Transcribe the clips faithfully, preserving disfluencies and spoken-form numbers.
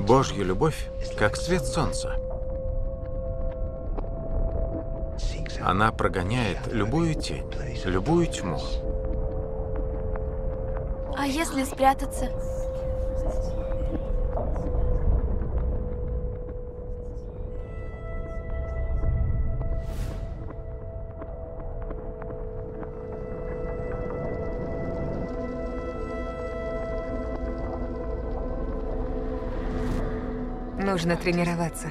Божья любовь, как свет солнца. Она прогоняет любую тень, любую тьму. А если спрятаться? Нужно тренироваться.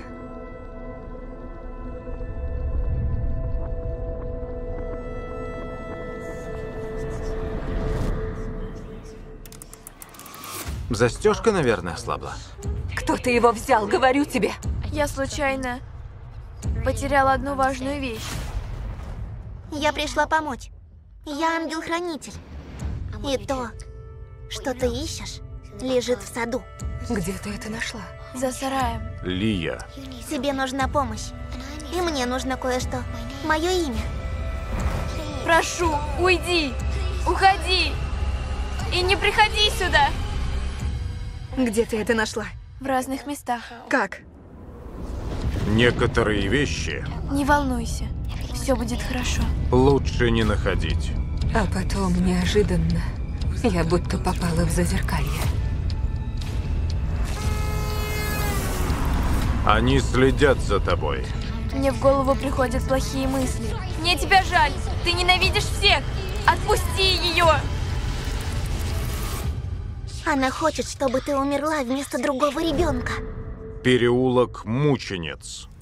Застежка, наверное, ослабла. Кто-то его взял, говорю тебе. Я случайно потеряла одну важную вещь. Я пришла помочь. Я ангел-хранитель. И то, что ты ищешь, лежит в саду. Где ты это нашла? За сараем. Лия. Тебе нужна помощь. И мне нужно кое-что. Мое имя. Прошу, уйди! Уходи! И не приходи сюда! Где ты это нашла? В разных местах. Как? Некоторые вещи Не волнуйся, все будет хорошо. лучше не находить. А потом, неожиданно, я будто попала в зазеркалье. Они следят за тобой. Мне в голову приходят плохие мысли. Мне тебя жаль! Ты ненавидишь всех! Отпусти ее! Она хочет, чтобы ты умерла вместо другого ребенка. Переулок Мучениц.